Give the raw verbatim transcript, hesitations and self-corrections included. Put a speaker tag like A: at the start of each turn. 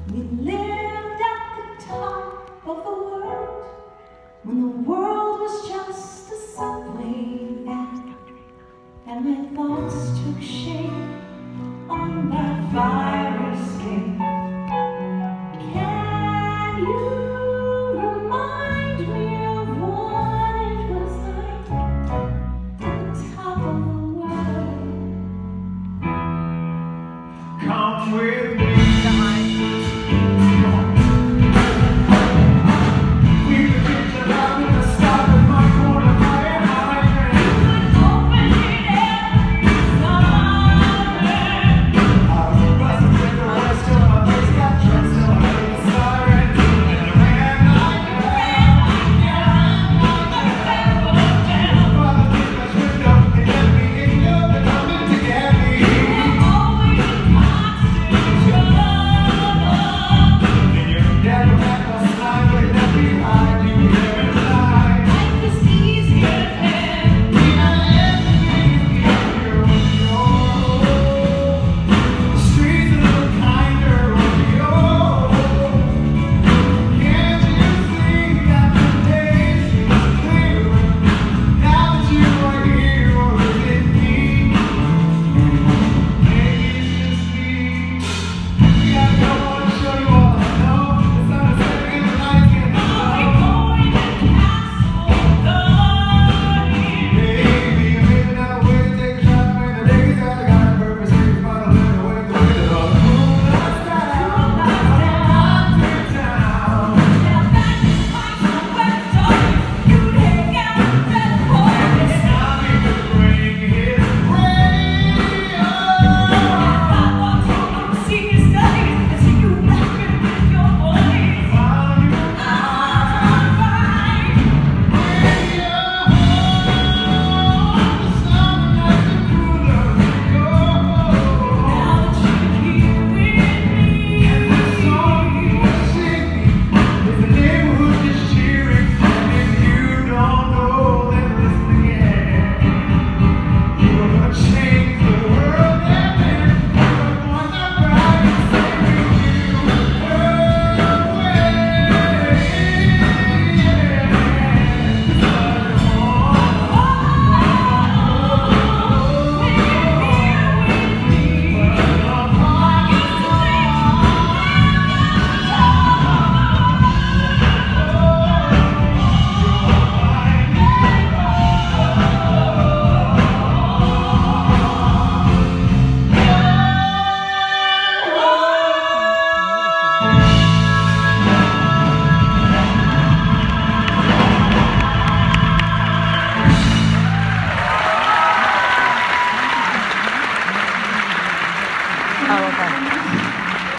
A: We lived at the top of the world when the world was just a subway back, and my thoughts took shape on that fire escape. Can you remind me of what it was like at the top of the world?
B: Come with me.
C: Oh, okay.